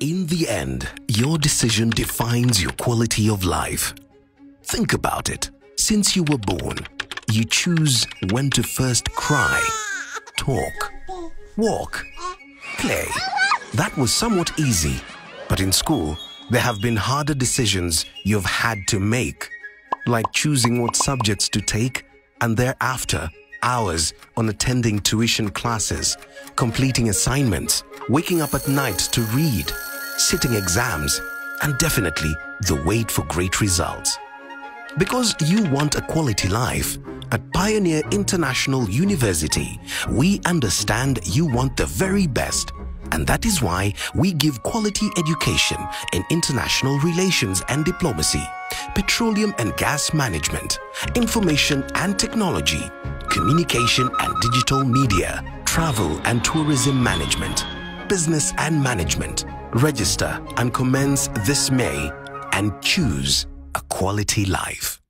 In the end, your decision defines your quality of life. Think about it. Since you were born, you choose when to first cry, talk, walk, play. That was somewhat easy, but in school, there have been harder decisions you've had to make, like choosing what subjects to take and thereafter hours on attending tuition classes, completing assignments, waking up at night to read, sitting exams, and definitely the wait for great results. Because you want a quality life, at Pioneer International University, we understand you want the very best. And that is why we give quality education in international relations and diplomacy, petroleum and gas management, information and technology, communication and digital media, travel and tourism management, business and management. Register and commence this May and choose a quality life.